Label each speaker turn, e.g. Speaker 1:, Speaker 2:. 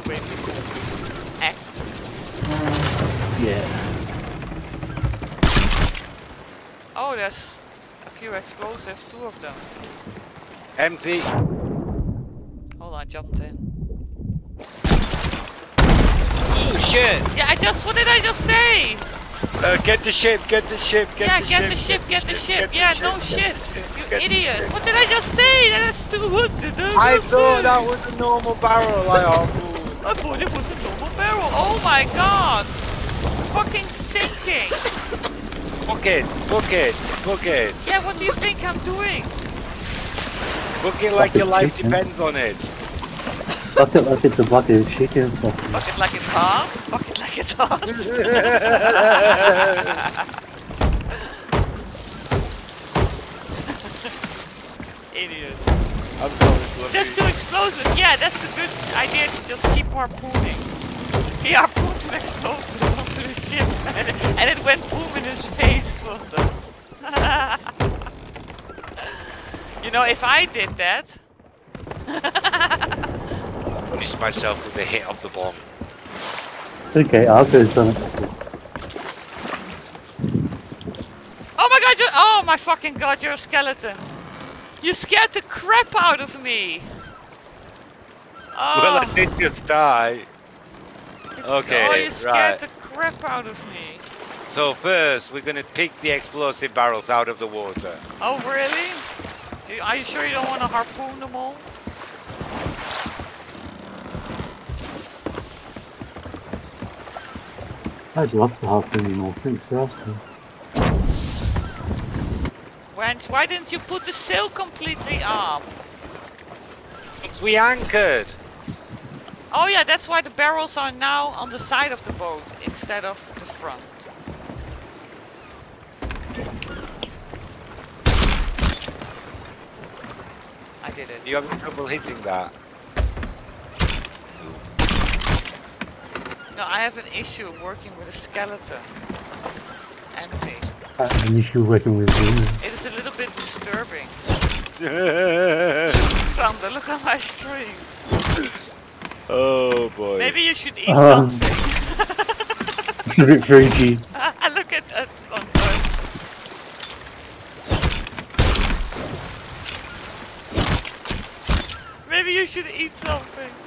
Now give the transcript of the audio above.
Speaker 1: way people act.
Speaker 2: Yeah.
Speaker 1: Oh, there's a few explosives, 2 of them.
Speaker 3: Empty.
Speaker 1: Hold on, I jumped in.
Speaker 3: Oh shit!
Speaker 1: Yeah, what did I just say?
Speaker 3: Get the ship, get the ship,
Speaker 1: Get the ship. Yeah, no shit. You idiot. What did I just say? That's stupid.
Speaker 3: I thought that was a normal barrel, like harpoon.
Speaker 1: I thought it was a normal barrel. Oh my god. Fucking sinking.
Speaker 3: Book it.
Speaker 1: Yeah, what do you think I'm doing?
Speaker 3: Book it like your life depends on it.
Speaker 2: Bucket like it's a bucket of chicken.
Speaker 1: Bucket like it's hot. Bucket like it's hot. Idiot.
Speaker 3: I'm sorry, Fluffy.
Speaker 1: Just 2 explosives. Yeah, that's a good idea to just keep harpooning. He harpooned an explosive onto the ship and it went boom in his face. You know, if I did that...
Speaker 3: Punish myself with a hit of the bomb.
Speaker 2: Okay, I'll do something.
Speaker 1: Oh my god, oh my fucking god, you're a skeleton. You scared the crap out of me. Oh.
Speaker 3: Well, I did just die. Okay,
Speaker 1: oh, you scared
Speaker 3: right.
Speaker 1: the crap out of me.
Speaker 3: So first, we're gonna pick the explosive barrels out of the water.
Speaker 1: Oh really? Are you sure you don't want to harpoon them all?
Speaker 2: I'd love to have any more. Thanks for asking.
Speaker 1: Wench, why didn't you put the sail completely up?
Speaker 3: Because we anchored.
Speaker 1: Oh yeah, that's why the barrels are now on the side of the boat instead of the front. I did it.
Speaker 3: You having trouble hitting that?
Speaker 1: No, I have an issue working with a skeleton. Empty.
Speaker 2: An issue working with women.
Speaker 1: It is a little bit disturbing. Sander, look at my stream.
Speaker 3: Oh boy.
Speaker 1: Maybe you should eat something.
Speaker 2: It's a bit freaky.
Speaker 1: Look at that, Sander. Maybe you should eat something.